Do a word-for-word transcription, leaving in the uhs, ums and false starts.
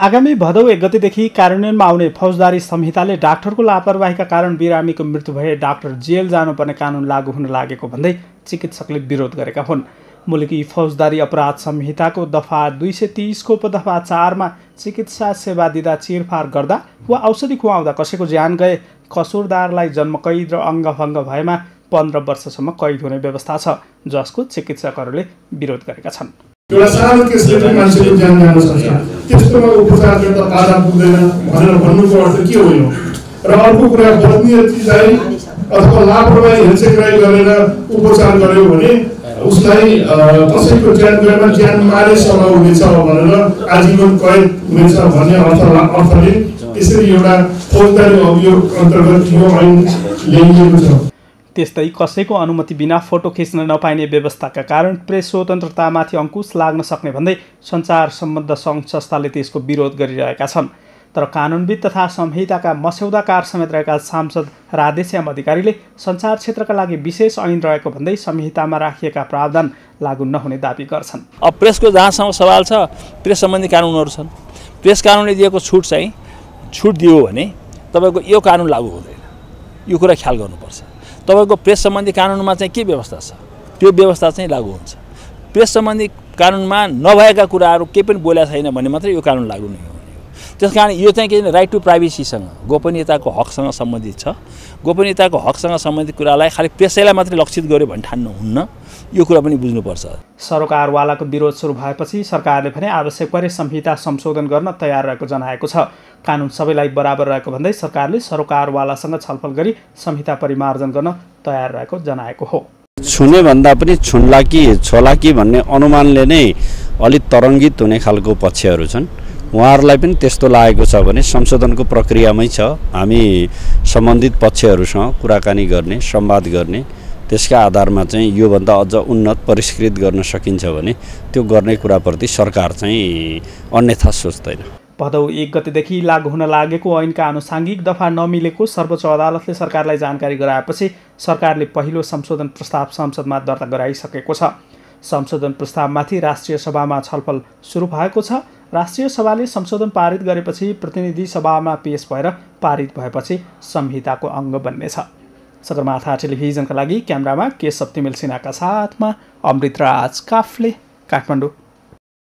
आगामी भदौ एक गतेदेखि कार्यान्वयनमा आउने फौजदारी संहिताले डाक्टरको लापरवाहीका कारण बिरामीको मृत्यु भए डाक्टर जेल जानुपर्ने कानुन लागू हुन लागेको भन्दै चिकित्सकले विरोध गरेका हुन्। मुलुकी फौजदारी अपराध संहिताको दफा दुई सय तीसको उपदफा चारमा चिकित्सा सेवा दिँदा चिरफार गर्दा वा औषधि खुवाउँदा कसैको ज्यान गए कसुरदारलाई जन्मकैद र अङ्गभङ्ग भएमा पन्ध्र वर्षसम्म कैद हुने व्यवस्था छ, जसको चिकित्सकहरूले विरोध गरेका छन्। एउटा सानो केसले पनि मान्छेको ज्यान जान सक्छ, त्यस्तोमा उपचार गर्दा बाधा पुग्दैन भनेर भन्नुको अर्थ के हो यो? र अर्को कुरा, बदनीयती चाहिँ अथवा लापरवाही हेरचेक्राइ गरेर उपचार गर्यो भने उसलाई कसैको ज्यान गएमा ज्यान मारे सल्लाह हुनेछ भनेर आजीवन कैद हुनेछ भन्ने अर्थ अर्थले त्यसरी एउटा फौजदारी अभियोग अन्तर्गत यो ऐन ल्याइएको छ। त्यस्तै कसैको अनुमति बिना फोटो खिच्न नपाइने व्यवस्थाका कारण प्रेस स्वतन्त्रतामाथि अङ्कुश लाग्न सक्ने भन्दै सञ्चार सम्बद्ध सङ्घ संस्थाले त्यसको विरोध गरिरहेका छन्। तर कानुनविद तथा संहिताका मस्यौदाकार समेत रहेका सांसद राधेश्याम अधिकारीले सञ्चार क्षेत्रका लागि विशेष ऐन रहेको भन्दै संहितामा राखिएका प्रावधान लागू नहुने दाबी गर्छन्। अब प्रेसको जहाँसम्म सवाल छ, प्रेस सम्बन्धी कानुनहरू छन्। प्रेस कानुनले दिएको छुट चाहिँ छुट दियो भने तपाईँको यो कानुन लागू हुँदैन, यो कुरा ख्याल गर्नुपर्छ। तपाईँको प्रेस सम्बन्धी कानुनमा चाहिँ के व्यवस्था छ त्यो व्यवस्था चाहिँ लागू हुन्छ। प्रेस सम्बन्धी कानुनमा नभएका कुराहरू केही पनि बोलेको छैन भने मात्रै यो कानुन लागू नै हो। त्यस कारण यो चाहिँ के राइट टु प्राइभेसीसँग, गोपनीयताको हकसँग सम्बन्धित छ। गोपनीयताको हकसँग सम्बन्धित कुरालाई खालि प्रेसैलाई मात्रै लक्षित गर्यो भने ठान्नु हुन्न, यो कुरा पनि बुझ्नुपर्छ। सरोकारवालाको विरोध सुरु भएपछि सरकारले भने आवश्यक परे संहिता संशोधन गर्न तयार रहेको जनाएको छ। कानुन सबैलाई बराबर रहेको भन्दै सरकारले सरोकारवालासँग छलफल गरी संहिता परिमार्जन गर्न तयार रहेको जनाएको हो। छुने भन्दा पनि छुन्ला कि छोला कि भन्ने अनुमानले नै अलिक तरङ्गित हुने खालको पक्षहरू छन्। उहाँहरूलाई पनि त्यस्तो लागेको छ भने संशोधनको प्रक्रियामै छ। हामी सम्बन्धित पक्षहरूसँग कुराकानी गर्ने, संवाद गर्ने, त्यसका आधारमा चाहिँ योभन्दा अझ उन्नत परिष्कृत गर्न सकिन्छ भने त्यो गर्ने कुराप्रति सरकार चाहिँ अन्यथा सोच्दैन। भदौ एक गतेदेखि लागू हुन लागेको ऐनका आनुषाङ्गिक दफा नमिलेको सर्वोच्च अदालतले सरकारलाई जानकारी गराएपछि सरकारले पहिलो संशोधन प्रस्ताव संसदमा दर्ता गराइसकेको छ। संशोधन प्रस्तावमाथि राष्ट्रिय सभामा छलफल सुरु भएको छ। राष्ट्रिय सभाले संशोधन पारित गरेपछि प्रतिनिधि सभामा पेश भएर पारित भएपछि संहिताको अङ्ग बन्नेछ। सगरमाथा टेलिभिजनका लागि क्यामेरामा के सप्तिमेल सिन्हाका साथमा अमृत राज काफले, काठमाडौँ।